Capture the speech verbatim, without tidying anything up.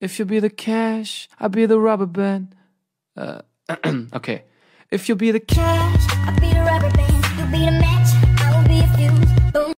If you be the cash, I'll be the rubber band. Uh, okay. If you be the cash, I'll be the rubber band.